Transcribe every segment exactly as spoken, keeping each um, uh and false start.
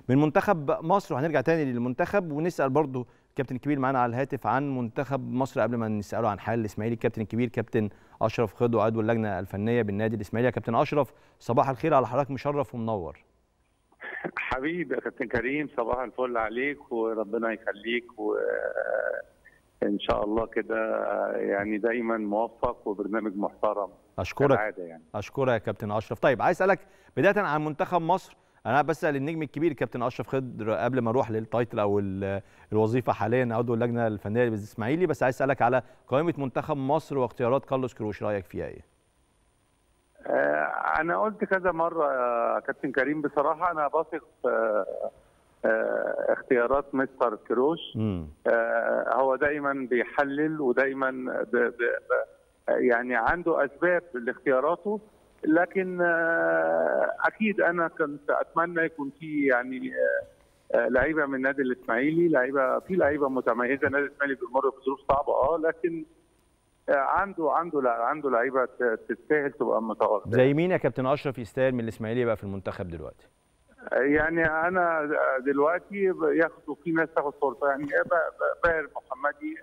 من منتخب مصر، وهنرجع تاني للمنتخب ونسال برضو الكابتن الكبير معانا على الهاتف عن منتخب مصر قبل ما نساله عن حال الاسماعيلي. الكابتن الكبير كابتن اشرف خضر عضو اللجنه الفنيه بالنادي الاسماعيلي. يا كابتن اشرف صباح الخير على حضرتك، مشرف ومنور. حبيبي يا كابتن كريم، صباح الفل عليك وربنا يخليك، وان شاء الله كده يعني دايما موفق وبرنامج محترم. اشكرك يعني. اشكرك يا كابتن اشرف. طيب عايز اسالك بدايه عن منتخب مصر. انا بسال النجم الكبير كابتن اشرف خضر قبل ما اروح للتايتل او الوظيفه حاليا عضو اللجنه الفنيه بالاسماعيلي، بس عايز اسالك على قائمه منتخب مصر واختيارات كارلوس كروش، رايك فيها ايه؟ انا قلت كذا مره يا كابتن كريم، بصراحه انا بثق في اختيارات مستر كروش. هو دايما بيحلل ودايما ب ب يعني عنده اسباب لاختياراته، لكن اكيد انا كنت اتمنى يكون في يعني لعيبه من النادي الاسماعيلي، لعيبه في لعيبه متميزه. النادي الاسماعيلي بيمر بظروف صعبه اه لكن عنده عنده لا عنده لعيبه تستاهل تبقى متواجده. زي مين يا كابتن اشرف يستاهل من الاسماعيلي يبقى في المنتخب دلوقتي؟ يعني انا دلوقتي ياخدوا في ناس تاخد فرصه، يعني باهر محمدي،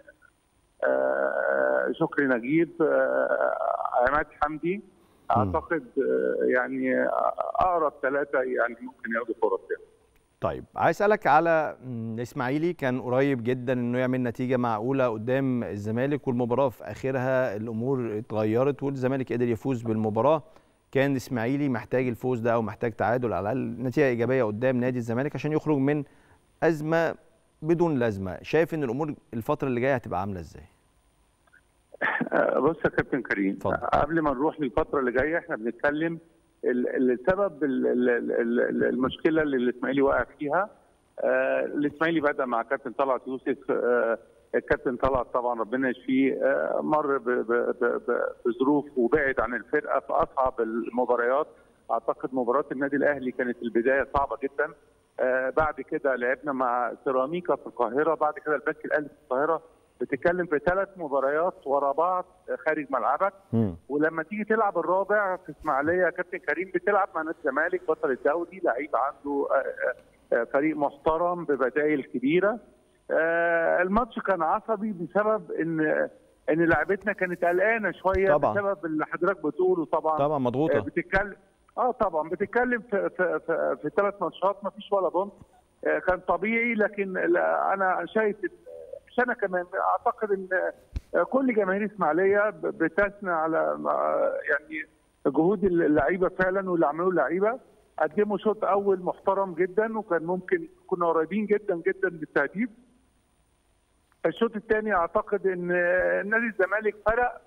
شكري نجيب، عماد حمدي، اعتقد يعني اقرب ثلاثه يعني ممكن ياخدوا فرص يعني. طيب عايز اسالك على الاسماعيلي، كان قريب جدا انه يعمل نتيجه معقوله قدام الزمالك، والمباراه في اخرها الامور اتغيرت والزمالك قدر يفوز بالمباراه. كان الاسماعيلي محتاج الفوز ده او محتاج تعادل على الاقل نتيجه ايجابيه قدام نادي الزمالك عشان يخرج من ازمه بدون لازمه. شايف ان الامور الفتره اللي جايه هتبقى عامله ازاي؟ بص يا كابتن كريم، فضل. قبل ما نروح للفتره اللي جايه احنا بنتكلم السبب المشكله اللي الاسماعيلي واقع فيها. الاسماعيلي بدا مع كابتن طلعت يوسف. الكابتن طلعت طبعا ربنا يشفيه مر بظروف وبعد عن الفرقه في اصعب المباريات. اعتقد مباراه النادي الاهلي كانت البدايه صعبه جدا. بعد كده لعبنا مع سيراميكا في القاهره، بعد كده البنك الاهلي في القاهره. بتتكلم في ثلاث مباريات ورا بعض خارج ملعبك، م. ولما تيجي تلعب الرابع في اسماعيليه يا كابتن كريم بتلعب مع نادي الزمالك بطل الدوري، لعيب عنده فريق محترم ببدائل كبيره. الماتش كان عصبي بسبب ان ان لعبتنا كانت قلقانه شويه طبعا. بسبب اللي حضرتك بتقوله طبعا طبعا مضغوطه. بتتكلم اه طبعا بتتكلم في في في, في ثلاث ماتشات ما فيش ولا بونت. كان طبيعي، لكن انا شايف مش انا كمان اعتقد ان كل جماهير اسماعيليه بتثنى على يعني جهود اللعيبه فعلا، واللي عملوه اللعيبه قدموا شوط اول محترم جدا، وكان ممكن كنا قريبين جدا جدا بالتهديف. الشوط الثاني اعتقد ان نادي الزمالك فرق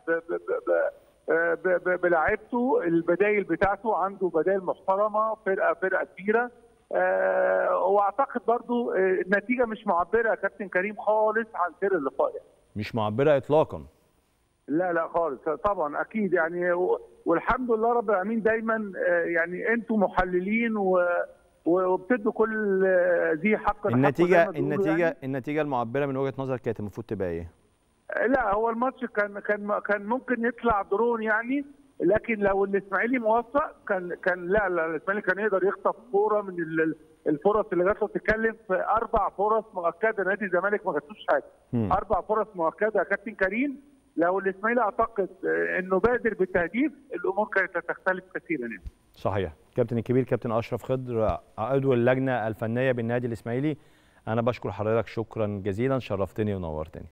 بلاعيبته، البدايل بتاعته عنده بدايل محترمه، فرقه فرقه كبيره. أه واعتقد برضو النتيجه مش معبره يا كابتن كريم خالص عن سير اللقاء يعني. مش معبره اطلاقا. لا لا خالص طبعا اكيد يعني، والحمد لله رب العالمين دايما يعني انتم محللين وبتدوا كل ذي حق. النتيجه النتيجه يعني. النتيجه المعبره من وجهه نظرك كانت المفروض تبقى ايه؟ لا هو الماتش كان كان كان ممكن يطلع درون يعني، لكن لو الاسماعيلي موفق كان كان لا لا الاسماعيلي كان يقدر يخطف كوره من الفرص اللي جات له. تتكلم في اربع فرص مؤكده، نادي الزمالك ما جاتلوش حاجه. م. اربع فرص مؤكده يا كابتن كريم. لو الاسماعيلي اعتقد انه بادر بالتهديف الامور كانت هتختلف كثيرا يعني. صحيح. كابتن الكبير كابتن اشرف خضر عضو اللجنه الفنيه بالنادي الاسماعيلي، انا بشكر حضرتك شكرا جزيلا، شرفتني ونورتني.